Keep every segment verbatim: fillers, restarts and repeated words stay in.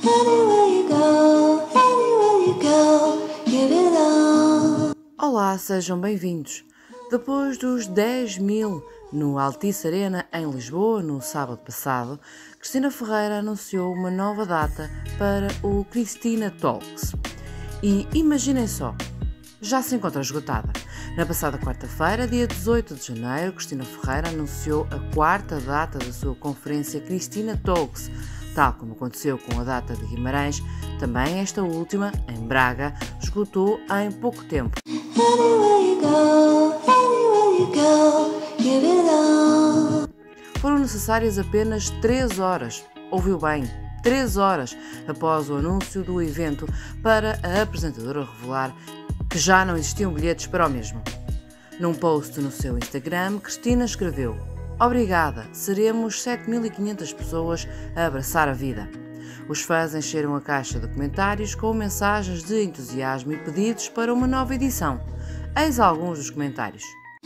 Olá, sejam bem-vindos. Depois dos dez mil no Altice Arena em Lisboa, no sábado passado, Cristina Ferreira anunciou uma nova data para o Cristina Talks. E imaginem só, já se encontra esgotada. Na passada quarta-feira, dia dezoito de janeiro, Cristina Ferreira anunciou a quarta data da sua conferência Cristina Talks. Tal como aconteceu com a data de Guimarães, também esta última, em Braga, esgotou em pouco tempo. Foram necessárias apenas três horas, ouviu bem, três horas após o anúncio do evento para a apresentadora revelar que já não existiam bilhetes para o mesmo. Num post no seu Instagram, Cristina escreveu: "Obrigada, seremos sete mil e quinhentas pessoas a abraçar a vida." Os fãs encheram a caixa de comentários com mensagens de entusiasmo e pedidos para uma nova edição. Eis alguns dos comentários.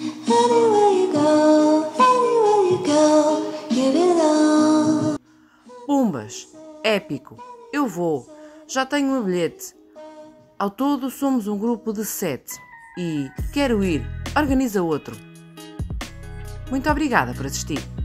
Pumbas, épico, eu vou, já tenho um bilhete. Ao todo somos um grupo de sete e quero ir, organiza outro. Muito obrigada por assistir.